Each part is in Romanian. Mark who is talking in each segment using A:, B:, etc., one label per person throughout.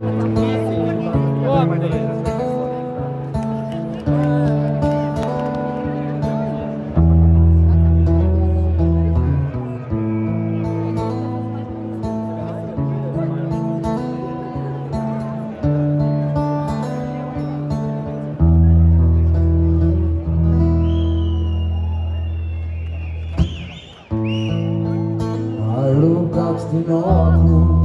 A: din ochi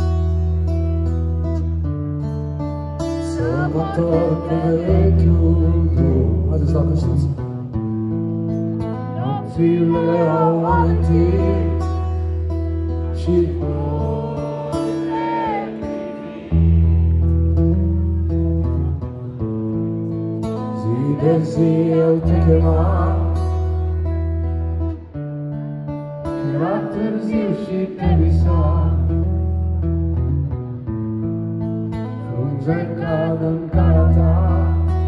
A: să mă întorc pe vechiul drum. Haideți dacă știți. Nopțile au amintit și zi de zi eu te chemam. Era târziu și te visam. Frunze cad în cara ta,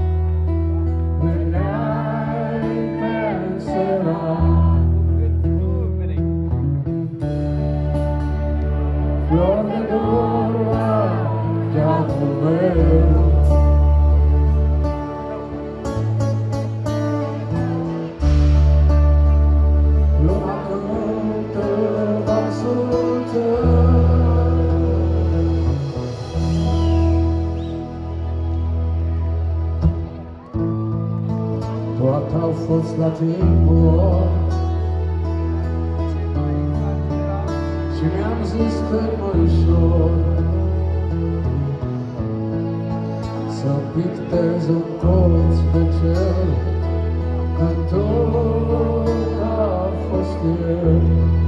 A: veneai pe înserat. Flori de dor la geamul meu, toate au fost la timpul lor și mi-am zis că-i mai ușor să pictez un colț pe cer, că tot a fost el.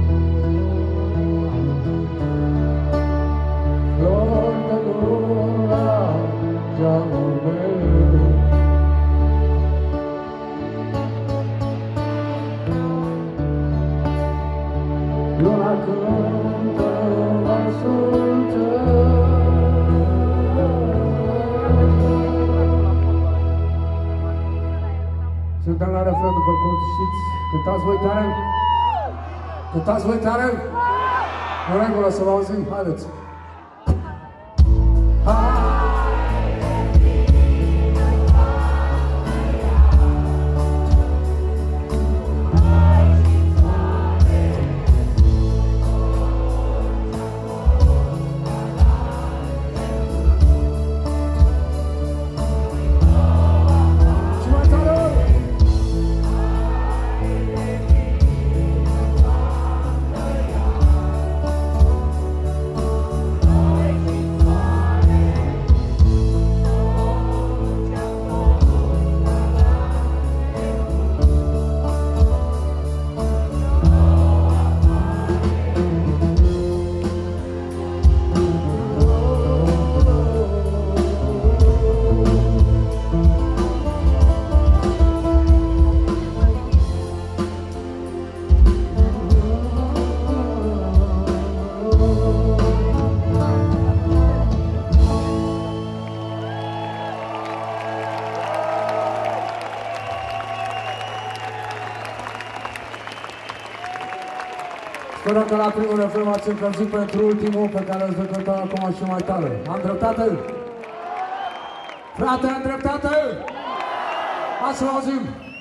A: Flori de dor la geamul meu, luna cântă versul tău. Suntem la refren, după cum știți. Cântați voi tare? Cântați voi tare? În regulă, să vă auzim, haideți! Sperăm că la primul refren v-ați încălzit pentru ultimul pe care îl voi cânta acum și mai tare. Am dreptate? Frate, am dreptate? Hai să-l auzim!